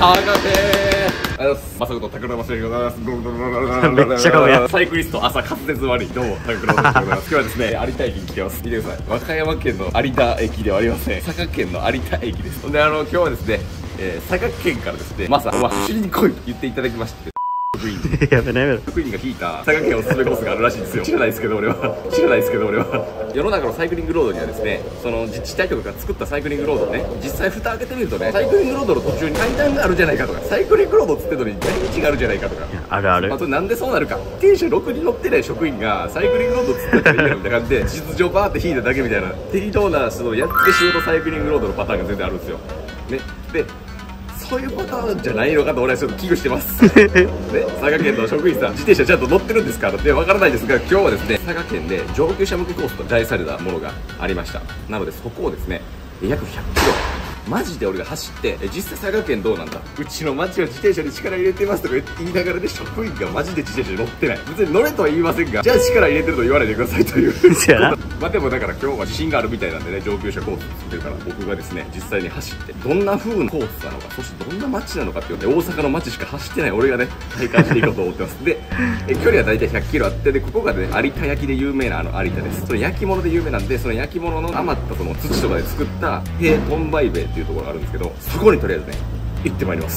あがてまさこと拓郎のせいでございます。 めっちゃ顔や。 サイクリスト朝滑舌悪い。どうも拓郎のせいでございます。今日はですね、有田駅に来てます。見てください。和歌山県の有田駅ではありません。佐賀県の有田駅です。で今日はですね、佐賀県からですね、まさ走りに来いと言っていただきまして、職員やめなやめろ。 職員が引いた佐賀県おすすめコースがあるらしいんですよ。知らないですけど俺は世の中のサイクリングロードにはですね、その自治体とかが作ったサイクリングロードをね、実際蓋開けてみるとね、サイクリングロードの途中に階段があるじゃないかとか、サイクリングロードっつってのに大道があるじゃないかとか、 あるある。 あとなんでそうなるか、電車ろくに乗ってない職員がサイクリングロードっつってたらいいやみたいな感じで地図上バーって引いただけみたいな適当なそのやっつけ仕事サイクリングロードのパターンが全然あるんですよね。でそういうパターンじゃないのかと俺はちょっと危惧してますね。佐賀県の職員さん、自転車ちゃんと乗ってるんですかってわからないですが、今日はですね、佐賀県で上級者向けコースと題されたものがありました。なのでそこをですね、約100キロマジで俺が走って、実際佐賀県どうなんだ、うちの町は自転車に力入れてますとか言いながらで、職員がマジで自転車に乗ってない。別に乗れとは言いませんが、じゃあ力入れてると言わないでくださいというまあでもだから今日は自信があるみたいなんでね、上級者コースっていうから、僕がですね実際に走ってどんな風なコースなのか、そしてどんな街なのかっていうね、大阪の街しか走ってない俺がね体感していこうと思ってますで距離は大体100キロあって、でここがね有田焼で有名な有田です。それ焼き物で有名なんで、その焼き物の余ったその土とかで作った平トンバイベイっていうところがあるんですけど、そこにとりあえずね行ってまいります。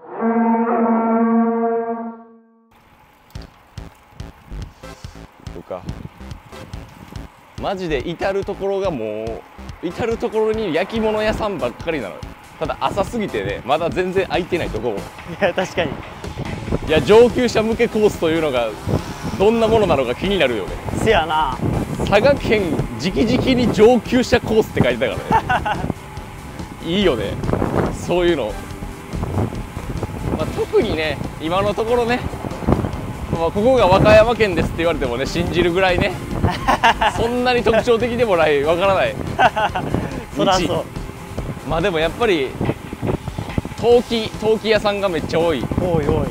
とかマジで至る所がもう至る所に焼き物屋さんばっかりなのよ。ただ朝すぎてね、まだ全然空いてないところ。 いや確かに。 いや上級者向けコースというのがどんなものなのか気になるよね。 せやな。 佐賀県直々に上級者コースって書いてたからねいいよねそういうの。まあ、特にね今のところね、まあ、ここが和歌山県ですって言われてもね信じるぐらいねそんなに特徴的でもないわからないそらそう。 まあでもやっぱり陶器屋さんがめっちゃ多い。 多い多い。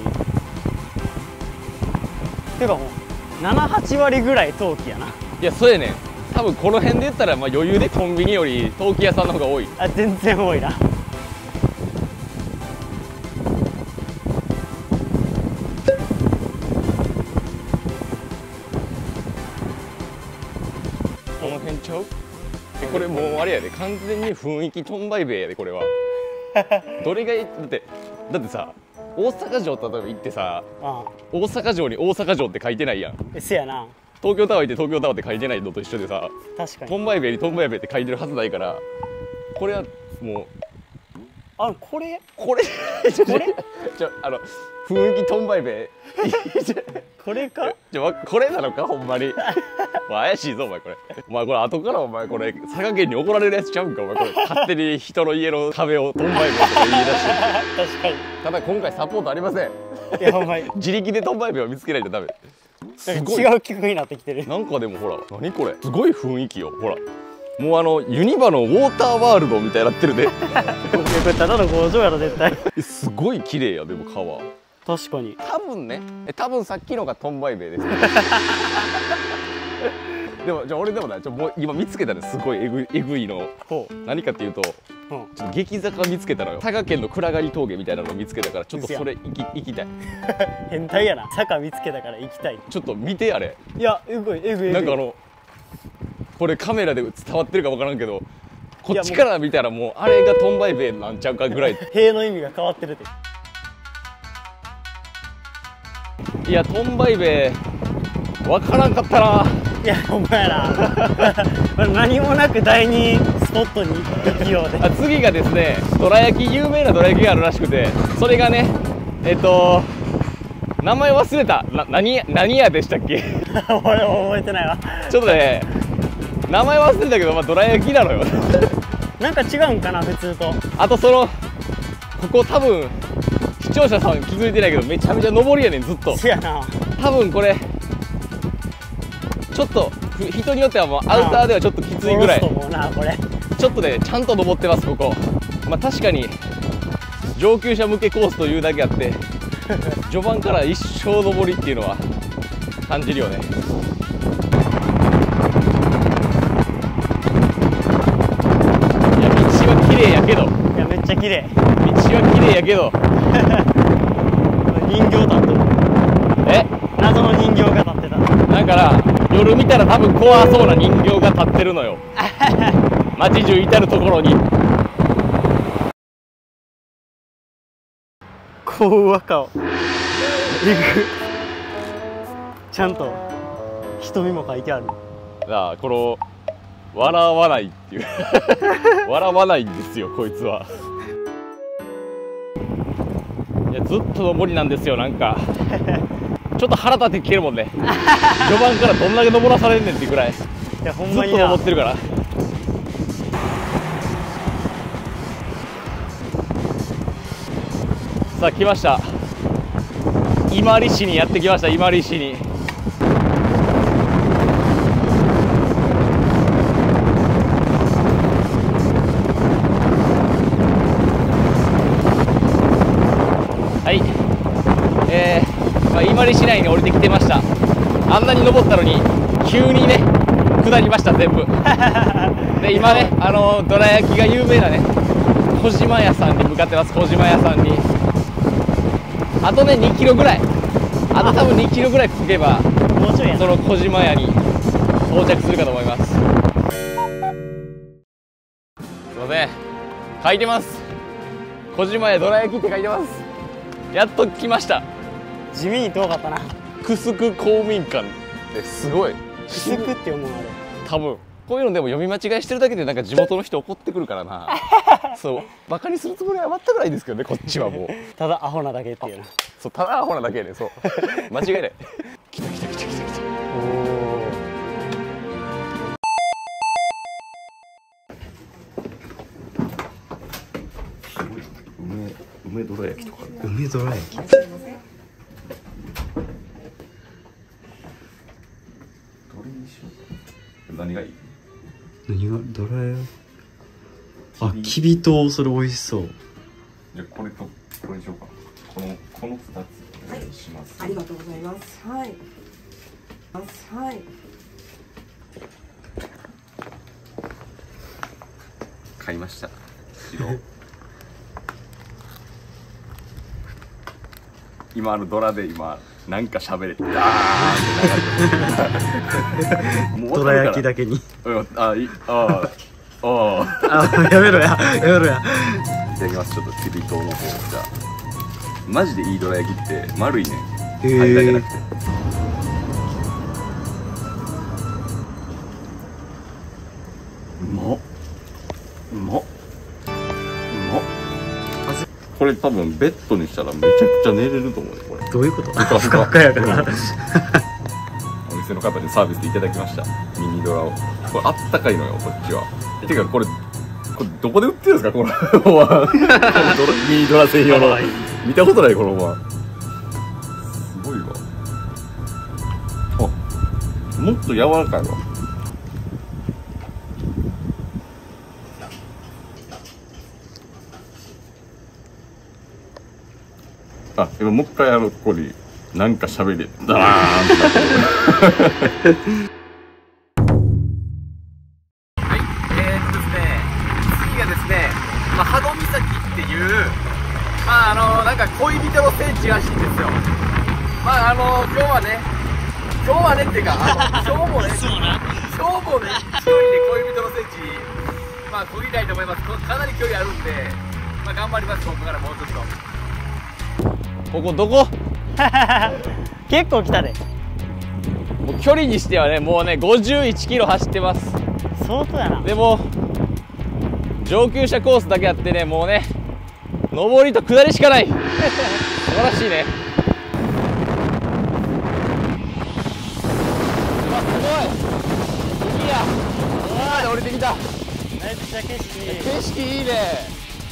ていうかもう7、8割ぐらい陶器やな。 いやそうやねん。多分この辺で言ったらまあ余裕でコンビニより陶器屋さんの方が多い。 あ、全然多いな。 この辺ちゃう？これもうあれやで、完全に雰囲気トンバイベイやでこれはどれがだってさ、大阪城例えば行ってさ、大阪城に大阪城って書いてないやん。 せやな。 東京タワー行って東京タワーって書いてないのと一緒でさ、 確かにトンバイベイにトンバイベイって書いてるはずないから、これはもうこれ雰囲気トンバイベイこれかこれなのかほんまに怪しいぞお前これ。お前これ後からお前これ佐賀県に怒られるやつちゃうんかお前これ。勝手に人の家の壁をトンバイベイとか言い出して確かに。 ただ今回サポートありません。 いやお前自力でトンバイベイを見つけないとダメ。すごい違う企画になってきてる。 なんかでもほら何これ、すごい雰囲気よ。ほらもうユニバのウォーターワールドみたいになってるでこれただの工場やろ絶対すごい綺麗や。でも川確かに。 多分さっきのがトンバイベイですでも俺でもねもう今見つけたね、すごいえぐいの。何かっていうと、ちょっと激坂見つけたのよ。佐賀県の暗刈峠みたいなのを見つけたから、ちょっとそれ行きたい。 変態やな。坂見つけたから行きたい。 ちょっと見てあれ。 いやえぐい。 なんかこれカメラで伝わってるか分からんけど、こっちから見たらもうあれがトンバイベイなんちゃうかぐらい。 塀の意味が変わってるって。 いやトンバイベイ分からんかったな。 いやほんまやな何もなく第2スポットに行きようで。 次がですね、有名などら焼きがあるらしくて、それがね名前忘れた。何屋でしたっけ俺も覚えてないわちょっとね名前忘れたけど、まあどら焼きなのよなんか違うんかな普通と。 あとここ多分視聴者さん気づいてないけどめちゃめちゃ上りやねんずっと。 せやな。 多分これちょっと人によってはもうアウターではちょっときついぐらい。ちょっとねちゃんと登ってますここ。まあ確かに上級者向けコースというだけあって序盤から一生上りっていうのは感じるよね。いや道は綺麗やけど。 いやめっちゃ綺麗。 道は綺麗やけど人形立ってる。謎の人形が立ってた。 だから夜見たら多分怖そうな人形が立ってるのよ街中至る所に。 怖顔。ちゃんと瞳も書いてある。 だこの笑わないっていう笑わないんですよこいつは。いやずっと登りなんですよ。なんかちょっと腹立ってきてるもんね序盤からどんだけ登らされんねんっていうぐらいずっいやほんとまにな。 登ってるから。さあ来ました、伊万里市にやってきました。伊万里市にはい、伊万里市内に降りてきてました。あんなに登ったのに急にね下りました全部で今ねどら焼きが有名なね小島屋さんに向かってます。小島屋さんにあとね2キロぐらい、あと多分2キロぐらい行けばもうちょいやな。 その小島屋に到着するかと思います。すいません書いてます。小島屋どら焼きって書いてます。やっと来ました。 地味に遠かったな。 クスク公民館ってすごいクスクって思うあれ。 多分こういうのでも読み間違いしてるだけでなんか地元の人怒ってくるからなそうバカにするつもりは全くないですけどねこっちはもうただアホなだけっていうな。 そうただアホなだけでそう間違いない来た来た来た来た来た。梅どら焼きとか梅どら焼き。 何がいい？ 何がどら焼き。あ、きび糖、それ美味しそう。 じゃあこれとこれにしようか。この2つお願いします。 ありがとうございます。はい。はい。 買いました。白。今ドラで今なんか喋れてダーンって流れてる。 どら焼きだけに。やめろや、やめろや。 いただきます。ちょっときび糖の方じゃあ。マジでいいどら焼きって丸いね。 へー間じゃなくて。うまっ。うまっ。これ多分ベッドにしたらめちゃくちゃ寝れると思うねこれ。 どういうこと？ ふかふかふかやから。 お店の方にサービスでいただきましたミニドラを。これあったかいのよこっちは。てかこれどこで売ってるんですかこのミニドラ専用の。見たことないこのまますごいわ。あもっと柔らかいわ。あ今もう一回ここになんか喋れダーンってはいですね次がですね波戸岬っていうなんか恋人の聖地らしいんですよ。今日はねっていうか今日もね一人で恋人の聖地漕ぎたいと思います。かなり距離あるんで頑張ります。ここからもうちょっと。ここどこ？ 結構来たで。 もう距離にしてはねもうね51キロ走ってます。 相当やな。 でも上級者コースだけあってねもうね上りと下りしかない素晴らしいね。うわすごいいいやここまで降りてきた。 めっちゃ景色いい。 景色いいね。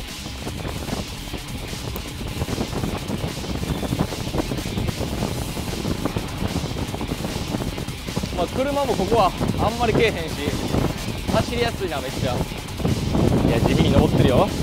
車もここはあんまりけえへんし走りやすいなめっちゃ。いや地味に登ってるよ。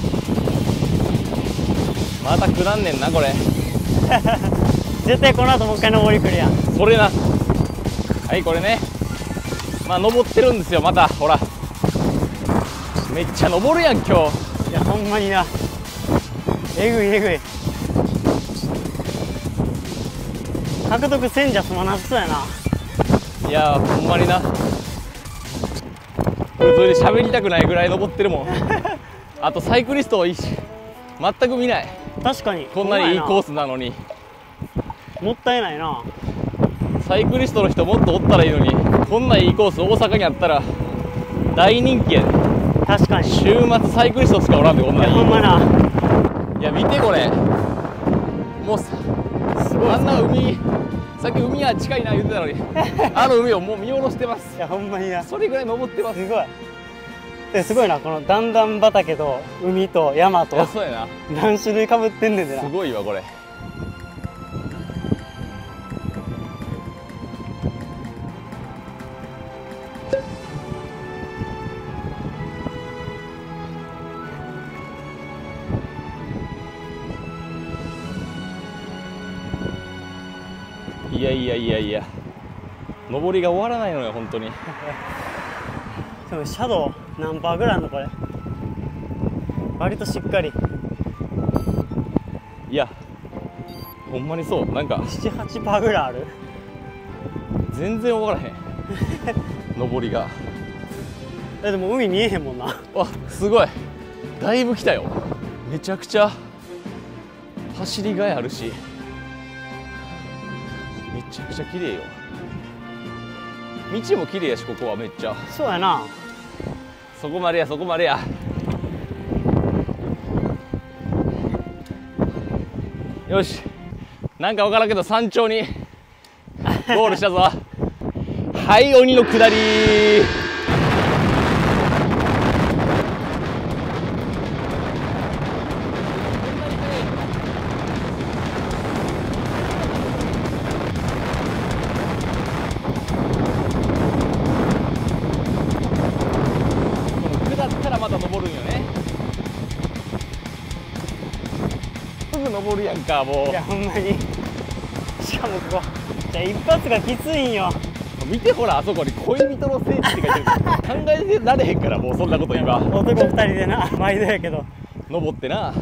また下んねんなこれ絶対この後もう一回登り来るやん。 それな。はいこれね登ってるんですよ。またほらめっちゃ登るやん今日。 いやほんまにな。 えぐいえぐい。獲得せんじゃ済まなさそうやな。 いやーほんまにな、普通に喋りたくないぐらい登ってるもんあとサイクリスト多いし全く見ない。 確かにこんなにいいコース。 スなのに。 もったいないな。 サイクリストの人もっとおったらいいのに、こんないいコース大阪にあったら大人気やで。 確かに。 週末サイクリストしかおらんで、こんないいほんまな。 いや見てこれ、もうさすごい。 あんな海、さっき海は近いな言ってたのにあの海をもう見下ろしてます。 いやほんまにな。 それぐらい登ってます。 すごい。すごいな、この段々畑と海と山といやそうやな、 何種類かぶってんねんでな。 すごいわこれ。いやいやいやいや、登りが終わらないのよ本当に。 でもシャドウ何パーぐらいあるのこれ。割としっかり。 いやほんまにそう、なんか 78%パーぐらいある。 全然終わらへん登りが。 でも海見えへんもんな。 わすごい、だいぶ来たよ。めちゃくちゃ走りがいあるし、めちゃくちゃ綺麗よ。道も綺麗やし、ここはめっちゃ。 そうやな。 そこまでやそこまでや。よし、なんか分からんけど山頂にゴールしたぞはい鬼の下り。下ったらまた登るんよね。すぐ登るやんかもう。 いやほんまに。しかもここじゃあ一発がきついんよ。 見てほら、あそこに恋人の聖地って書いてる。考えてられへんからもうそんなこと今。 男2人でな、毎度やけど。 登ってな。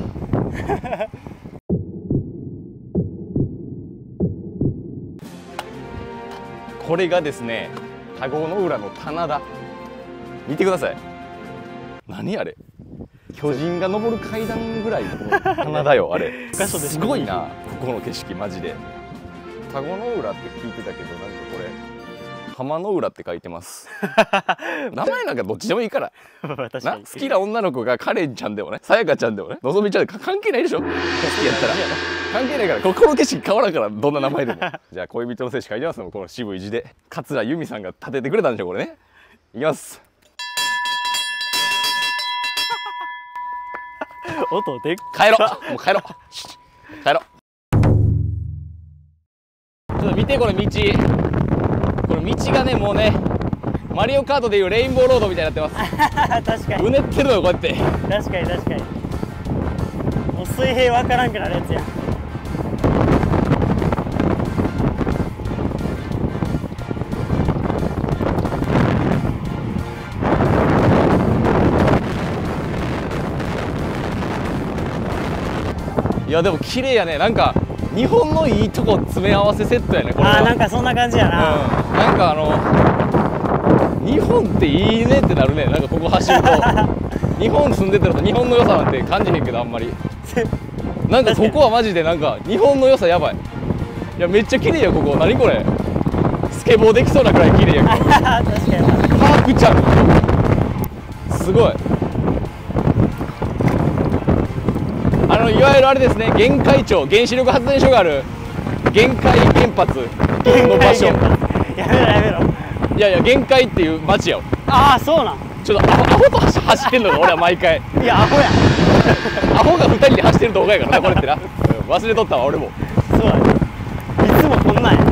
これがですね、田子の浦の棚田。見てください。何あれ、巨人が登る階段ぐらいの棚田よあれ。すごいな、ここの景色マジで。田子の浦って聞いてたけど、なんかこれ浜の浦って書いてます名前なんかどっちでもいいから確かに。 な。好きな女の子がカレンちゃんでもね、さやかちゃんでもね、のぞみちゃんで関係ないでしょ。好きやったら関係ないから、この景色変わらんから、どんな名前でもじゃあ恋人の聖地書いてますの、この渋い字で。桂由美さんが建ててくれたんでしょこれね。いきます。 音でっ帰ろう、もう帰ろう、帰ろう。ちょっと見てこれ道、これ道がね、もうねマリオカートでいうレインボーロードみたいになってます。 確かに。 うねってるのよこうやって。 確かに確かに。もう水平わからんくなるやつや。 いやでも綺麗やね。なんか日本のいいとこ詰め合わせセットやねこれは。 あーなんかそんな感じやな。 うん、なんか日本っていいねってなるね。なんかここ走ると日本住んでてると日本の良さなんて感じへんけどあんまりなんかここはマジでなんか日本の良さやばい。いやめっちゃ綺麗よここ。何これ、スケボーできそうなくらい綺麗やけど確かに。 パークちゃんすごい。いわゆるあれですね、玄海町、原子力発電所がある玄海原発の場所。 やめろやめろ。 いやいや、玄海っていう町やわ。 ああそうなん。 ちょっとアホと走ってんのよ俺は毎回。 いやアホや。 アホが2人で走ってる動画やからなこれってな。忘れとったわ俺も。 そうや。いつもこんなんや。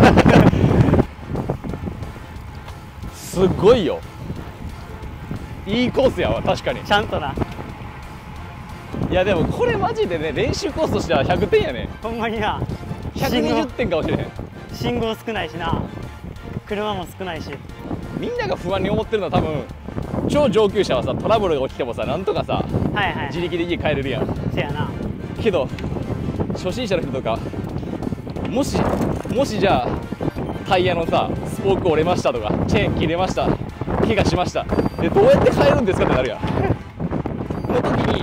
すごいよ、いいコースやわ確かに。 ちゃんとな。 いやでもこれマジでね、練習コースとしては100点やね。 ほんまにな。 120点かもしれへん。 信号少ないしな。車も少ないし。 みんなが不安に思ってるのは多分超上級者はさ、トラブルが起きてもさ、なんとかさはいはい。 自力で家帰れるやん。 せやな。 けど初心者の人とかもしじゃあタイヤのさスポーク折れましたとかチェーン切れました怪我しましたでどうやって変えるんですかってなるやんの時に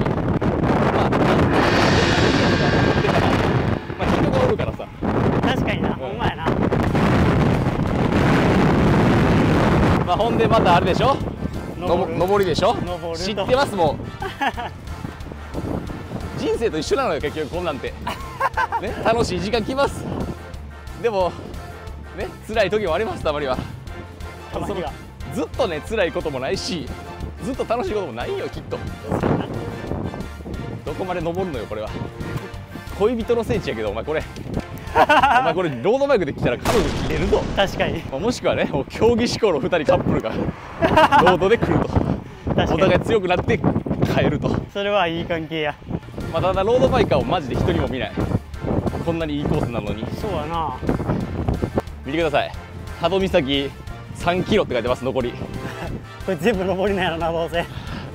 人がおるからさ確かにな、ほんまやな。 ほんでまたあれでしょ登上りでしょ登ると知ってますもう人生と一緒なのよ結局こんなんて、ね、楽しい時間来ますでもね辛い時もありますたまにはたまにはずっとね辛いこともないしずっと楽しいこともないよきっとどこまで登るのよこれは恋人の聖地やけどお前これロードバイクで来たら彼女切れるぞ確かにもしくはねもう競技志向の2人カップルがロードで来ると確かにお互い強くなって帰るとそれはいい関係や。 ただロードバイカーをマジで一人も見ないこんなにいいコースなのにそうやな。 見てください多度岬3キロって書いてます残りこれ全部登りなんやろなどうせ。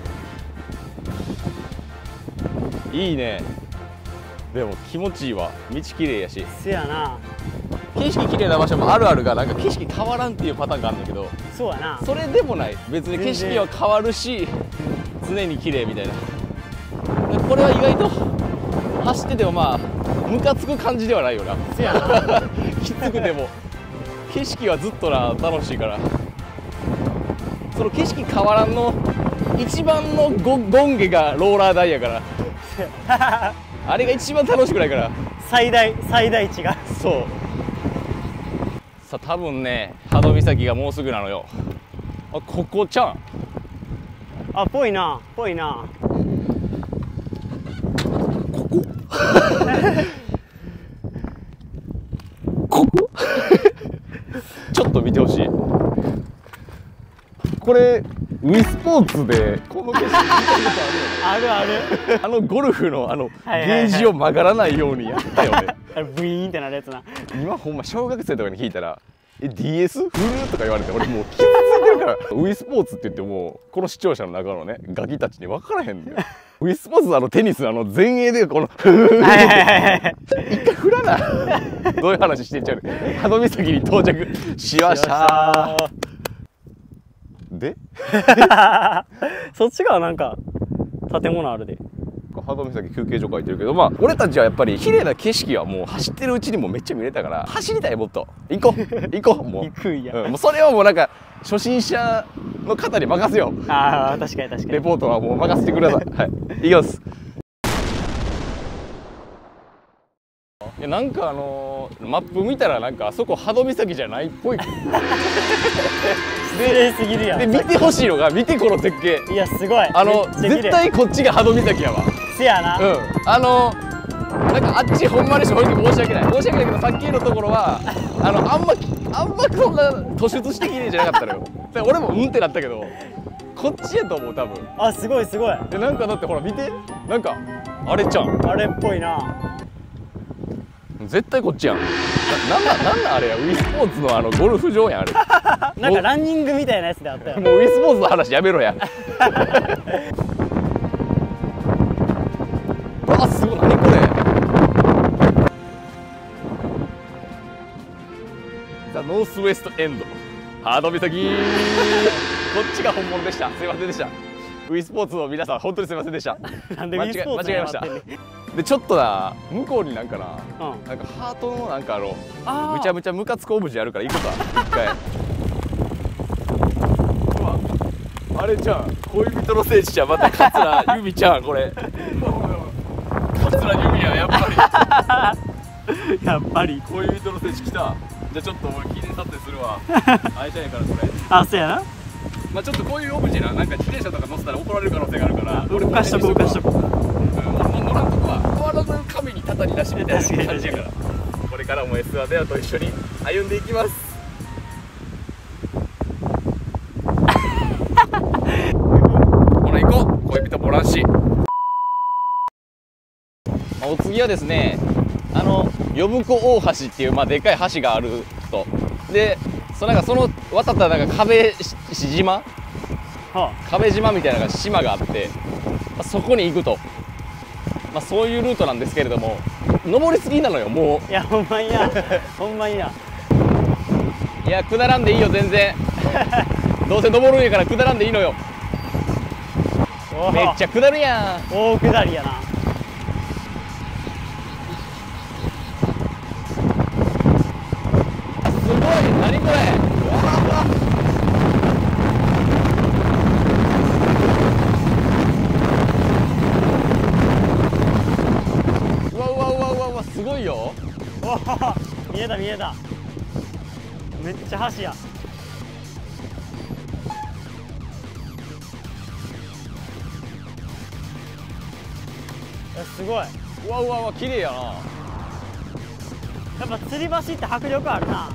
いいねでも気持ちいいわ道きれいやしせやな。 景色きれいな場所もあるあるがなんか景色変わらんっていうパターンがあるんだけどそうやな。 それでもない別に景色は変わるし常に綺麗みたいなこれは意外と走っててもムカつく感じではないよなせやなきつくても景色はずっとな楽しいからその景色変わらんの一番のゴンゲがローラー台やからあれが一番楽しくないから最大値が。 そうさあ多分ね波戸岬がもうすぐなのよここちゃんあ、ぽいなぽいな。 ここちょっと見てほしいこれウィスポーツでこの景色見たことあるある。 あるゴルフのはいゲはいはいージを曲がらないようにやったよねあれブイーンってなるやつな。 今ほんま小学生とかに聞いたらDS フルとか言われて俺もう気づいてるからウィスポーツって言ってもこの視聴者の中のねガキたちに分からへんのよウィスポーツテニス前衛でこのはいはいはいはい一回振らなどういう話してんちゃうね波戸岬に到着しましたでそっち側なんか建物あるで。 波戸岬休憩所書いてるけど俺たちはやっぱり綺麗な景色はもう走ってるうちにもめっちゃ見れたから走りたいもっと行こうもう行くんや。 もうそれをもうなんか初心者の方に任せようああ確かに確かに。 レポートはもう任せてくださいはい行きますいやなんかマップ見たらなんかあそこ波戸岬じゃないっぽい失礼すぎるやん。 で見てほしいのが見てこの絶景いやすごい。 絶対こっちが波戸岬やわせやな。 なんかあっちほんまに正直申し訳ないけどさっきのところはあんまそんな突出してきれいじゃなかったのよで俺もうんってなったけどこっちやと思う多分あすごいすごい。 でなんかだってほら見てなんかあれちゃんあれっぽいな。 絶対こっちやんなんなんあれやウィスポーツのゴルフ場やんあれなんかランニングみたいなやつであったよ。 もうウィスポーツの話やめろやあすごい何これザ・ノースウェストエンド波戸岬こっちが本物でしたすいませんでしたウィスポーツの皆さん本当にすいませんでしたなんでウィスポーツ間違えましたになってんねんでちょっとな向こうになんかなうんなんかハートのなんかあーむちゃむちゃムカつくオブジェあるから行こうか一回うわあれじゃん恋人の聖地じゃんまた桂由美ちゃんこれ桂由美ややっぱりやっぱり恋人の聖地来たじゃあちょっと俺記念撮影するわ会いたいからこれあそうやな。 まあちょっとこういうオブジェなんか自転車とか乗せたら怒られる可能性があるから動かしとこう動かしとこう。 もう乗らんとこは変わらず神にたたり出しみたいな感じやからこれからも S1 デアと一緒に歩んでいきますほら行こう恋人ボランシお次はですね呼子大橋っていうでかい橋があるとでその渡ったらなんか壁島は壁島みたいな島があってそこに行くとまあ、そういうルートなんですけれども、登りすぎなのよもいやほんまになほんまにな。 う。いや下らんでいいよ全然どうせ登るんやから下らんでいいのよ。 おめっちゃ下るやん。 大下りやな。 すごい、何これ。うわうわうわうわうわうわ、すごいよ。 おお見えた見えた。めっちゃ橋や。すごい。 うわうわうわ、綺麗やな。 やっぱ吊り橋って迫力あるな。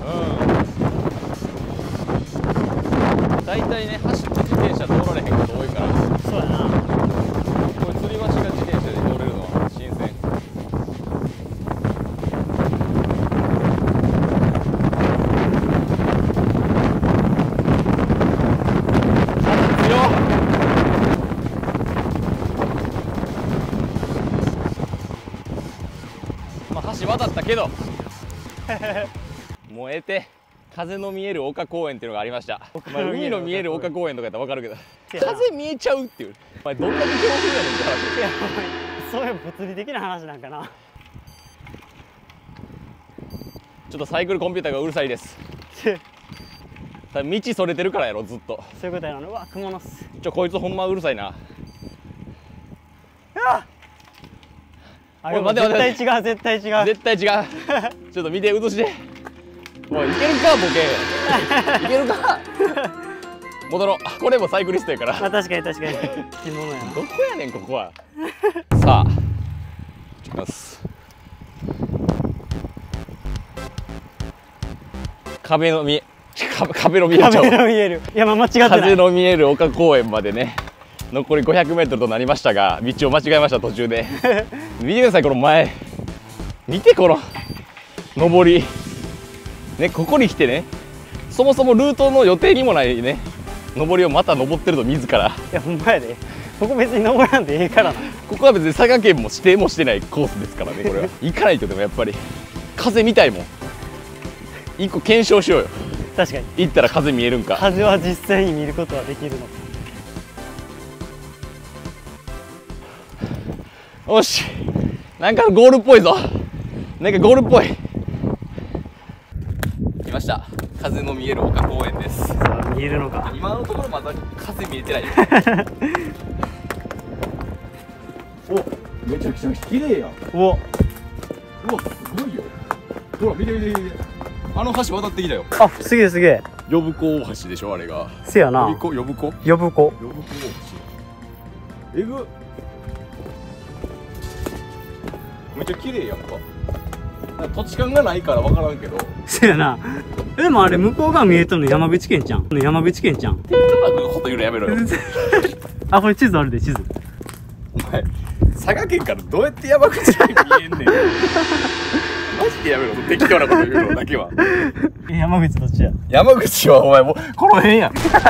大体ね、走って自転車通られへんこと多いから、 そうやな。 こういう吊り橋が自転車で通れるのは新鮮。強っ。まあ橋渡ったけどもうええて。風の見える丘公園っていうのがありました。まあ、海の見える丘公園とかやったら分かるけど、風見えちゃうっていう、お前どんだけ強風やねんって話。 いやそういう物理的な話なんかな。 ちょっとサイクルコンピューターがうるさいです。多分道それてるからやろずっと。 そういうことやな。うわ蜘蛛の巣。 こいつほんまうるさいな。 あおい待て待て絶対違う絶対違う。 絶対違うちょっと見て映しておいいけるかボケいけるか戻ろう。これもサイクリストやからまあ確かに確かに着物やな。 どこやねんここはさあ行きます。壁の見えちゃう壁の見える。いやまあ間違ってない。 風の見える丘公園までね残り 500m となりましたが、道を間違えました途中で見てくださいこの前、見てこの上りね、ここに来てね、そもそもルートの予定にもないね上りをまた登ってると自ら。 いやほんまやで。ここ別に登らんでええからな。 ここは別に佐賀県も指定もしてないコースですからね。これは行かないと。でもやっぱり風見たいもん。一個検証しようよ。 確かに行ったら風見えるんか。 風は実際に見ることはできるのか。 よし、なんかゴールっぽいぞ。なんかゴールっぽい。来ました。風の見える丘公園です。 さあ見えるのか。 今のところまだ風見えてない。お、めちゃくちゃ綺麗やん。 おうわ、すごいよ。ほら見て見て見て。あの橋渡ってきたよ。 あすげえすげえ。 呼子大橋でしょあれが。 せやな。 呼子呼子。 呼子大橋。えぐ。めっちゃ綺麗やんか。土地勘がないから分からんけど。 せやな。でもあれ向こう側見えとんの山口県ちゃん。山口県ちゃん。 こと言うのやめろよ。 あこれ地図あるで地図。 お前佐賀県からどうやって山口県見えんねん。マジでやめろ。適当なこと言うのだけは。 山口どっちや。 山口はお前もうこの辺やん。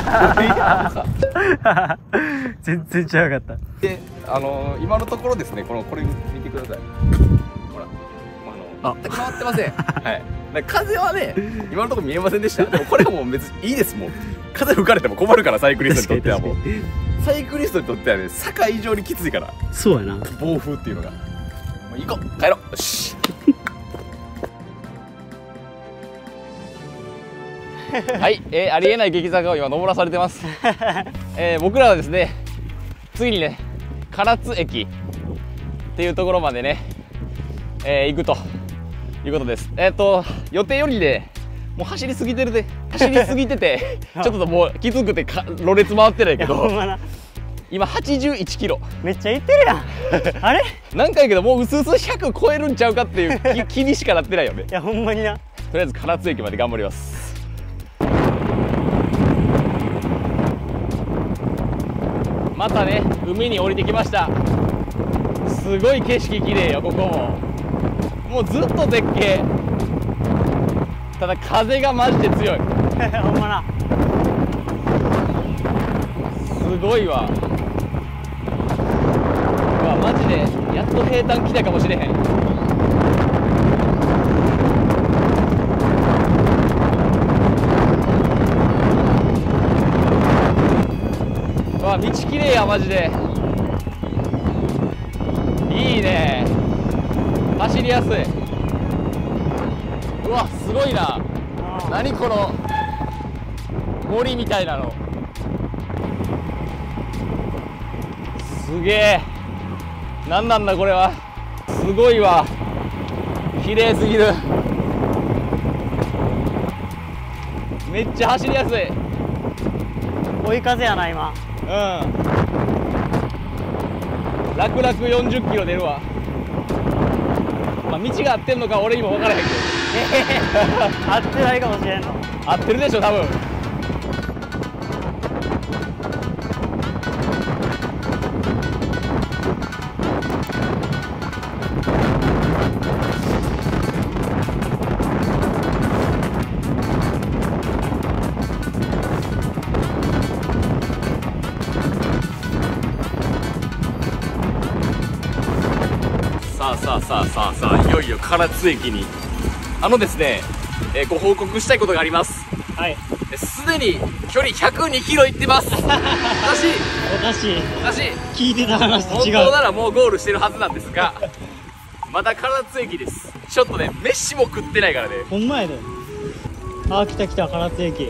全然違うかった。 で、今のところですね、これ見てください。ほら、全く回ってません。はい。風はね、今のところ見えませんでした。でもこれはもう別にいいですもん。風吹かれても困るからサイクリストにとってはもう。サイクリストにとってはね、坂以上にきついから。 そうやな。 暴風っていうのが。もう行こう、帰ろう。よし。はい、ありえない激坂を今登らされてます。僕らはですね、次にね、唐津駅っていうところまでね、行くということです。予定よりね、もう走りすぎててちょっともうきつくてろれつ回ってないけど、今81キロ。 めっちゃ行ってるやん。あれ何回やけどもううすうす100超えるんちゃうかっていう気にしかなってないよね。 いやほんまにな。 とりあえず唐津駅まで頑張ります。またね、海に降りてきました。すごい景色綺麗よ、ここも。もうずっと絶景。ただ風がマジで強い。 ほんまな。 すごいわ。うわ、マジでやっと平坦来たかもしれへん。うわ道きれいやマジで。いいね、走りやすい。うわすごいな。何この森みたいなの。すげえ、なんなんだこれは。すごいわ、綺麗すぎる。めっちゃ走りやすい。 追い風やな今。 うん、楽々40キロ出るわ。まあ道が合ってんのか俺にも分からへんけど。 合ってないかもしれんの。 合ってるでしょ多分。さあいよいよ唐津駅にですね、ご報告したいことがあります。 はい。 すでに距離102キロいってます。おかしいおかしい。 おかしい。 聞いてた話と違う。 本当ならもうゴールしてるはずなんですが、まだ唐津駅です。ちょっとね飯も食ってないからね。 ほんまやで。あ、来た来た、唐津駅。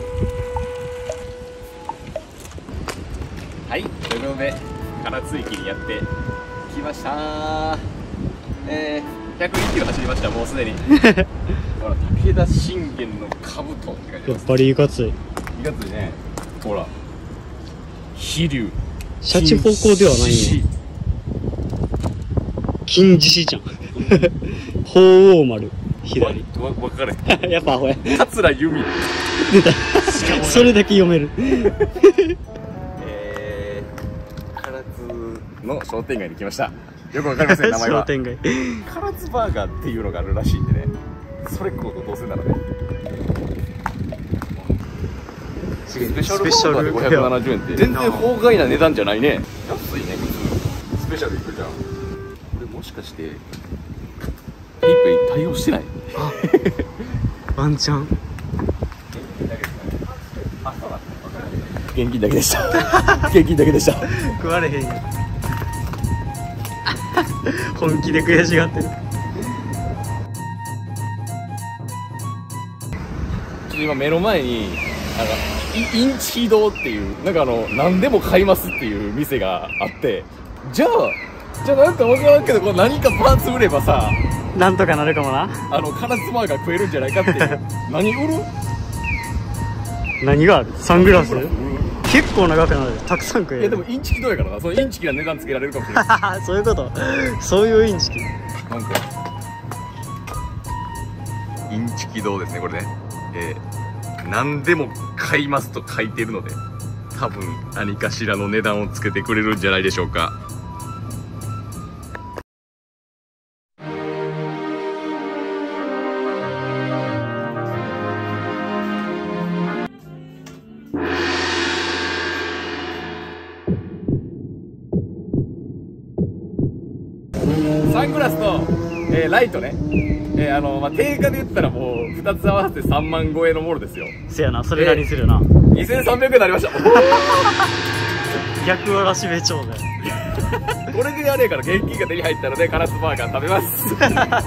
はい、ということで唐津駅にやってきましたー。102キロ走りました。もうすでにほら武田信玄の兜って感じやっぱりいかつい。 いかついね。ほら飛龍シャチ方向ではないんや。金獅子じゃん。鳳凰丸左。 わかれやっぱアホや。 桂由美出た。それだけ読める。 唐津の商店街に来ました。よくわかりません名前は。 商店街。 唐津バーガーっていうのがあるらしいんでね、それこそどうせならね、スペシャルバーガーで570円って全然法外な値段じゃないね。安いね普通。スペシャルいくじゃん。これもしかしてペイペイ対応してない？ ワンチャン。 現金だけでした。現金だけでした。 食われへんよ。本気で悔しがってる。 ちょっと今目の前になんかインチキ堂っていうなんか何でも買いますっていう店があって、じゃあなんか分からんけどこう何かパーツ売ればさ、 なんとかなるかもな。 唐津バーガー食えるんじゃないかっていう。何売る？ 何がある？サングラス？結構長くなる。たくさん食える。 いやでもインチキ堂やからな。そのインチキな値段つけられるかもしれない。 そういうこと。そういうインチキ。 なんかインチキ堂ですねこれね。何でも買いますと書いてるので、多分何かしらの値段をつけてくれるんじゃないでしょうか。サングラスと、ライトね、定価で言ったらもう2つ合わせて3万超えのものですよ。 せやな、それなりにするな。 2300円になりました。 逆わらしべ長だよ。 これであれやから現金が手に入ったので唐津バーガー食べます。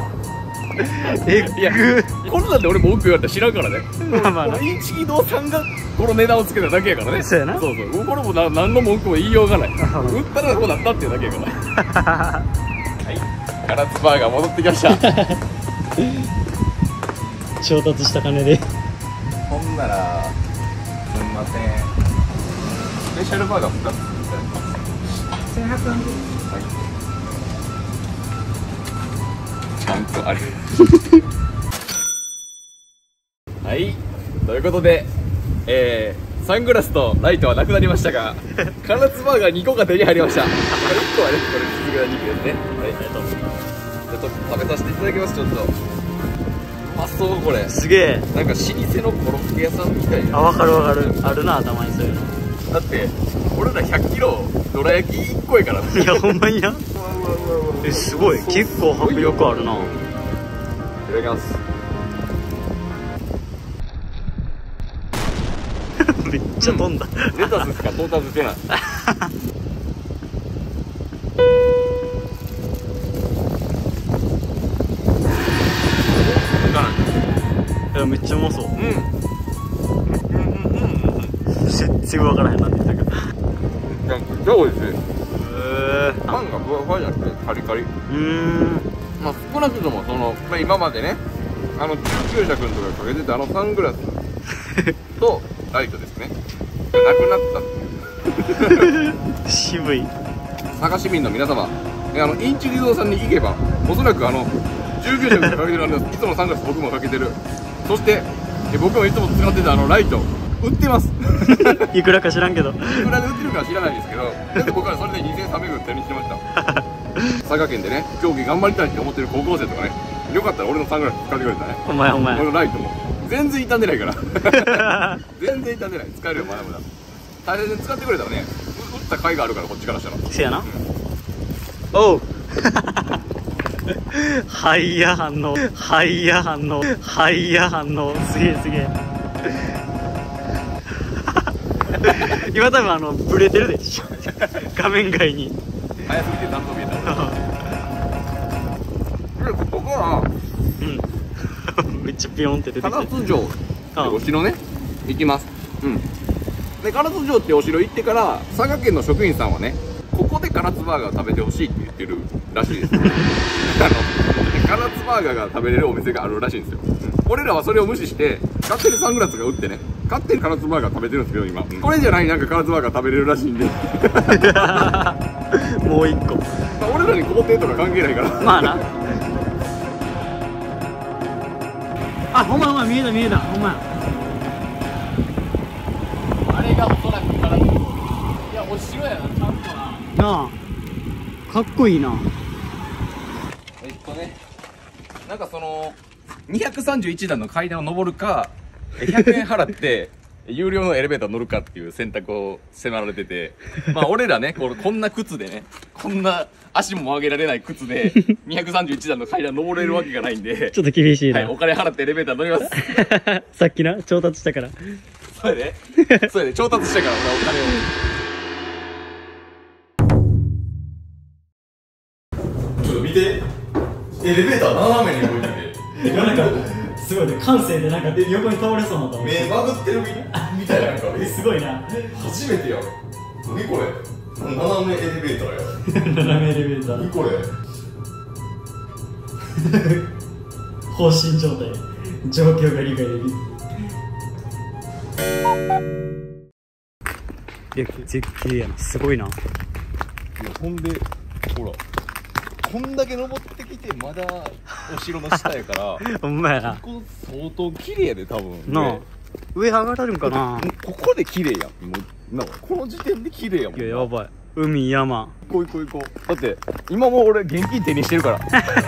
いやこんなんで俺文句言われたら知らんからね。 まあまあな。 インチキ堂さんがこの値段をつけただけやからね。 そうやな。 そうそう、これも何の文句も言いようがない。売ったらこうなったっていうだけやから。はい、唐津バーガー戻ってきました。 調達した金で。 ほんならすんません、スペシャルバーガー2つ 1100円。 はい、ちゃんとある。はい、ということで、サングラスとライトはなくなりましたが、唐津バーガー2個が手に入りました。これ1個はね、これ続けた肉ですね。はい、じゃあちょっと食べさせていただきます。ちょっとうまそう。これすげえ。 なんか老舗のコロッケ屋さんみたいな。 あ、わかるわかる。あるな、たまにそういうの。 だって俺ら100キロどら焼き1個やからね。 いや、ほんまにな。 うわうわえ、すごい、結構迫力あるな。 いただきます。 めっちゃ飛んだ。 レタスしか到達してない。 いや、めっちゃうまそう。 うん。 全然分からへんなって言ったけど。 超美味しい。パンがふわふわじゃなくてカリカリ。まあ少なくともその、まあ、今までね、中級者君とかかけてたサングラスとライトですね。なくなったっていう。 渋い。 佐賀市民の皆様、インチリゾーさんに行けば、おそらく中級者君がかけてるいつものサングラス僕もかけてる。そして僕もいつも使ってたライト売ってます。 いくらか知らんけど。 いくらで売ってるかは知らないですけど、でも僕はそれで2300円手にしてました。佐賀県でね、競技頑張りたいって思ってる高校生とかね、よかったら俺のサングラス使ってくれたらね。 お前俺のライトも全然傷んでないから全然傷んでない。使えるよ、まだまだ大変使ってくれたらね、打った甲斐があるから、こっちからしたら。 せやな。おう。はいや反応、はいや反応、はいや反応、すげえすげえ。今多分ブレてるでしょ。画面外に。 早すぎて何度見えた。ここからめっちゃピヨンって出てきて。 唐津城ってお城ね、行きます。で唐津城ってお城行ってから、佐賀県の職員さんはね、ここで唐津バーガー食べてほしいって言ってるらしいです。唐津バーガーが食べれるお店があるらしいんですよ。俺らはそれを無視して勝手にサングラスが売ってね、勝手に唐津バーガー食べてるんですけど、今これじゃない、なんか唐津バーガー食べれるらしいんで。 もう一個。 俺らに工程とか関係ないから。 まあな。あ、ほんまほんま、見えた見えた、ほんま。 あれがおそらくから、いやお城やな、ちゃんとな。 なあ、かっこいいな。 なんか231段の階段を登るか、100円払って有料のエレベーター乗るかっていう選択を迫られてて、まあ俺らね、こんな靴でね、こんな足も上げられない靴で231段の階段登れるわけがないんで、 ちょっと厳しいな。 はい、お金払ってエレベーター乗ります。 さっきな、調達したから。 それで調達したから俺はお金を。ちょっと見て、エレベーター斜めに動いてて、 なんかすごいね、感性でなんか横に倒れそうなと思う。 目バグってるみたいな。なんかすごいな。 初めてや。何これ、斜めエレベーターや。 斜めエレベーター。 何これ。 放心状態、状況が理解できる。いや、絶景やな、すごいな。いや、 ほんでほら、こんだけ登ってきてまだお城の下やからほんまやな。 ここ相当綺麗やで、多分なあ、上上がれるんかな。 ここで綺麗やん。もうな、この時点で綺麗やもん。 いや、やばい。海、山。 行こう。だって今もう俺現金手にしてるから。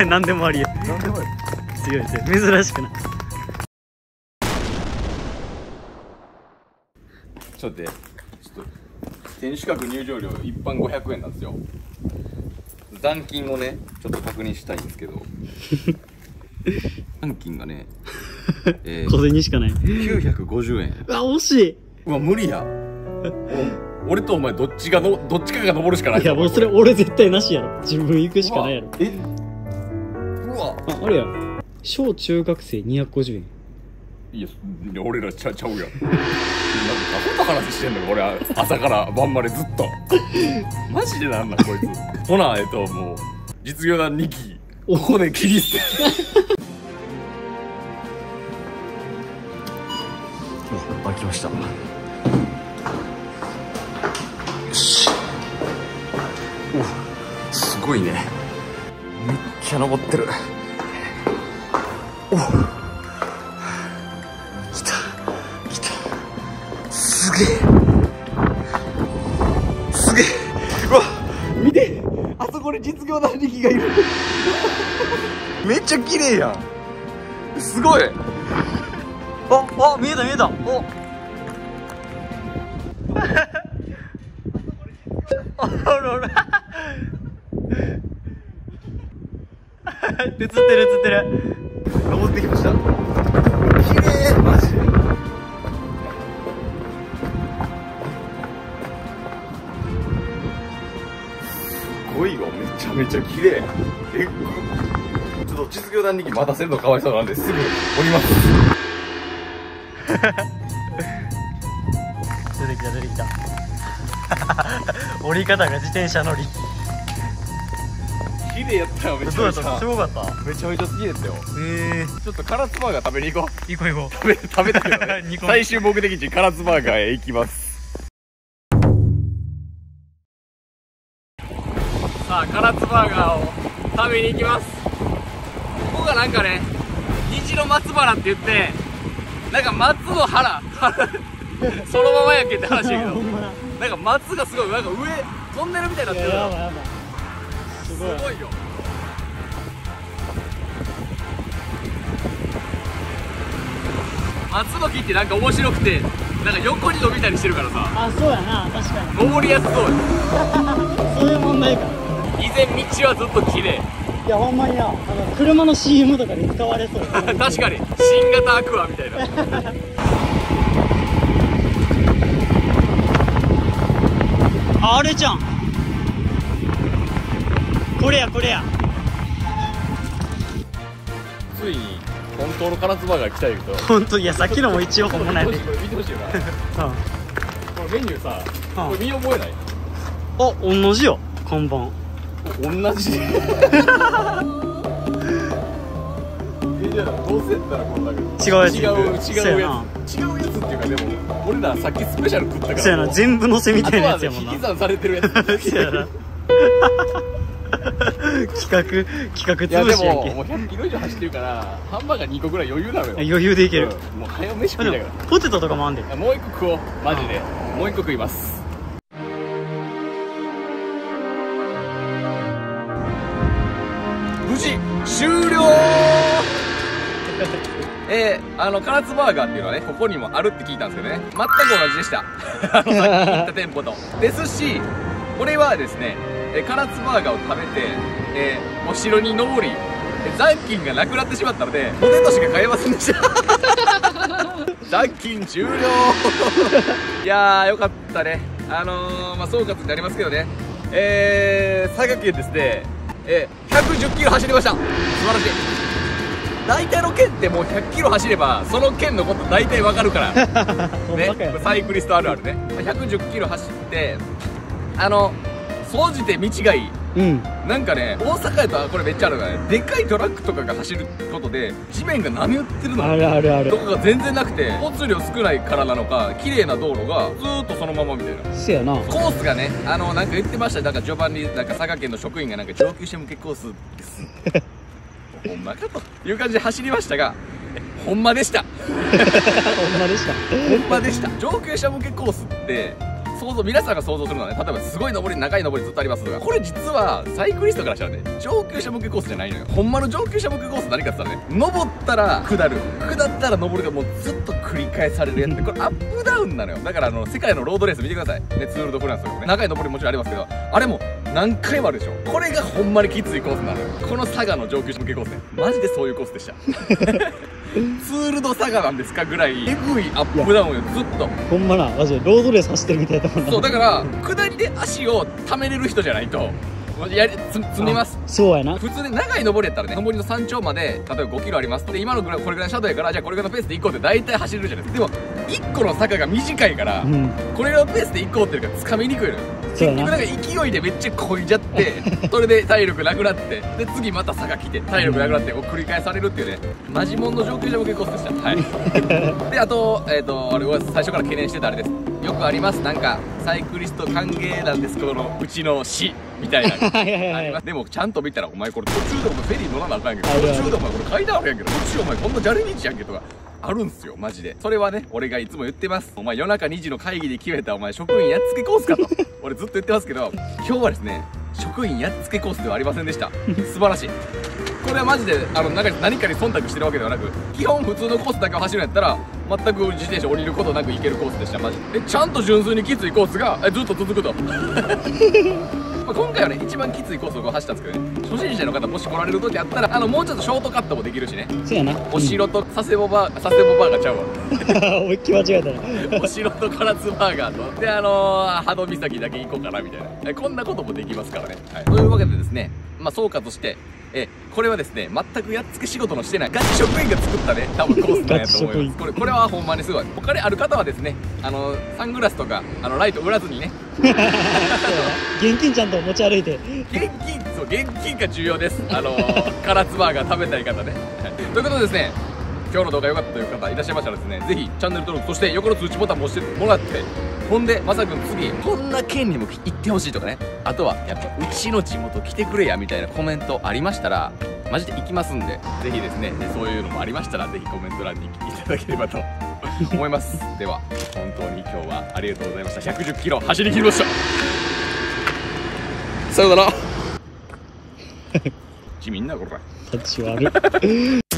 何でもありや。 なんでもない。 強い強い、珍しくない。 ちょっと待って、ちょっと天守閣入場料一般500円なんですよ。残金をね、ちょっと確認したいんですけど残金がね、 小銭しかない。 950円。 あ、惜しい。 うわ、無理や。俺とお前どっちかが登るしかない。 いや、もうそれ俺絶対なしやろ。自分行くしかないやろ。 うわ、 あれや、小中学生250円。 いや、俺らちゃうやん。なんかアホと話してんのよ、俺は朝から晩までずっと。マジでなんなんこいつ。ほな、もう実業団2期ここで切り捨て。 あ、来ました。よし。お、すごいね。めっちゃ登ってる。お、来た。すげえ。うわ、見て、あそこに実業団力がいる。めっちゃ綺麗やん。すごい。 あ、見えた。おあらら。 映ってる映ってる。 登ってきました。綺麗マジで。すごいよ、めちゃめちゃ綺麗。ちょっと実業団に待たせるのかわいそうなんですぐ降ります。 出てきた出てきた。降り方が自転車乗り。 綺麗やったよ、めちゃめちゃ。 すごかった。 めちゃめちゃ好きですよ。ちょっと唐津バーガー食べに行こう。 行こう行こ食べたいよね。 二個最終目的地唐津バーガーへ行きます。さあ唐津バーガーを食べに行きます。ここがなんかね、虹の松原って言ってなんか松の原そのままやんけって話やけど、なんか松がすごいなんか上トンネルみたいになってる。 やばいやばい。すごい。 すごいよ。松の木ってなんか面白くて、なんか横に伸びたりしてるからさ、 あ、そうやな、確かに。 登りやすそうよ。 そういう問題か。 依然道はずっと綺麗。 いや、ほんまにな、車の CM とかで使われそう。 確かに新型アクアみたいな。 あ、あれじゃん。これやこれや。 ついに本当の唐津バーガー来たんやけど、 ほんと、いや、さっきのも一応本物やで。 これ見てほしいよな。これメニューさ、これ見覚えない？ あ、同じよ、看板。 同じ。じゃあどうせやったらこんだけ違うやつ。 違うやつっていうか、でも俺らさっきスペシャル食ったから、 そうやな、全部のせみたいなやつやもんな。 引き算されてるやつ。 そうやな。企画いやで潰しやんけ。 ももう100キロ以上走ってるからハンバーガー2個ぐらい余裕なのよ。 余裕でいける。 もう早飯食いだかポテトとかもあんで。 ら。もう1個食おうマジで。もう1個食います。無事終了。唐津バーガーっていうのはね、ここにもあるって聞いたんですけどね、全く同じでした。さっき言った店舗とですし、これはですね、唐津バーガーを食べて、お城に登り、残金がなくなってしまったのでポテトしか買えませんでした。残金終了。いやーよかったね。総括になりますけどね、佐賀県ですね、110キロ走りました。素晴らしい。大体の県ってもう100キロ走ればその県のこと大体わかるからね。サイクリストあるあるね。110キロ走って総じて道がいい。 うん。 なんかね、大阪やとこれめっちゃあるからね、でかいトラックとかが走ることで地面が波打ってるのあるあるあるとかが全然なくて、交通量少ないからなのか綺麗な道路がずーっとそのままみたいな。 せやな。 コースがね、なんか言ってました。なんか序盤になんか佐賀県の職員がなんか上級者向けコースですほんまかという感じで走りましたが、ほんまでした。 ほんまでした。 ほんまでした。上級者向けコースって皆さんが想像するのはね、例えばすごい登り、長い登りずっとありますとか、これ実はサイクリストからしたらね、上級者向けコースじゃないのよ。ほんまの上級者向けコース何かって言ったらね、登ったら下る、下ったら登るがもうずっと繰り返されるやつで、これアップダウンなのよ。だから世界のロードレース見てくださいね。ツール・ド・フランスとかね、長い登りもちろんありますけど、あれも何回もあるでしょ。これがほんまにきついコースなのよ、この佐賀の上級者向けコースね。マジでそういうコースでした。ツール・ド・佐賀なんですかぐらいエグいアップダウンよ、ずっと。 ほんまな、マジでロードレース走ってるみたいだもんな。 そうだから下りで足を溜めれる人じゃないと積みます。 そうやな。 普通で長い登りやったらね、登りの山頂まで例えば5キロありますで、今のこれぐらいの車道やから、じゃあこれぐらいのペースで行こうって大体走れるじゃないですか。でも1個の坂が短いから、これぐらいのペースで行こうっていうから掴みにくいのよ。結局なんか勢いでめっちゃこいじゃってそれで体力なくなって、で次また坂来て体力なくなって繰り返されるっていうね、マジモンの上級者向けコースでした。はいで、あとあれは最初から懸念してたあれです。よくあります、なんかサイクリスト歓迎なんですけどうちの市みたいなあります。でもちゃんと見たら、お前これ途中でお前フェリー乗らなあかんやんけど、途中でお前これ階段あるやんけど、途中お前こんな砂利道やんけとかあるんすよ、マジで。それはね、俺がいつも言ってます。お前夜中2時の会議で決めたお前職員やっつけコースかと俺ずっと言ってますけど、今日はですね、職員やっつけコースではありませんでした。素晴らしい。これはマジで何かに忖度してるわけではなく、基本普通のコースだけを走るんやったら全く自転車降りることなく行けるコースでした。マジでちゃんと純粋にきついコースがずっと続くとまあ、今回はね一番きついコースを走ったんですけどね、初心者の方もし来られる時あったらもうちょっとショートカットもできるしね。 そうやな。 お城と佐世保バーガーちゃうわ思いっきり間違えたな。 お城と唐津バーガーとで波戸岬だけ行こうかなみたいな、こんなこともできますからね、はい、というわけでですね、まあ総括してこれはですね全くやっつけ仕事のしてないガチ職員が作ったね多分コースなんやと思います。これはほんまにすごい。お金ある方はですねサングラスとかライト売らずにね現金ちゃんと持ち歩いて。 現金が重要です。唐津バーガー食べたい方ね、はい、ということでですね、今日の動画良かったという方いらっしゃいましたらですね、ぜひチャンネル登録、そして横の通知ボタンも押してもらって、ほんでまさくん次こんな県にも行ってほしいとかね、あとはやっぱうちの地元来てくれやみたいなコメントありましたらマジで行きますんで、ぜひですねそういうのもありましたらぜひコメント欄にいただければと思いますでは本当に今日はありがとうございました。110キロ走り切りました。さようなら地味んなこれ。 立ち悪い。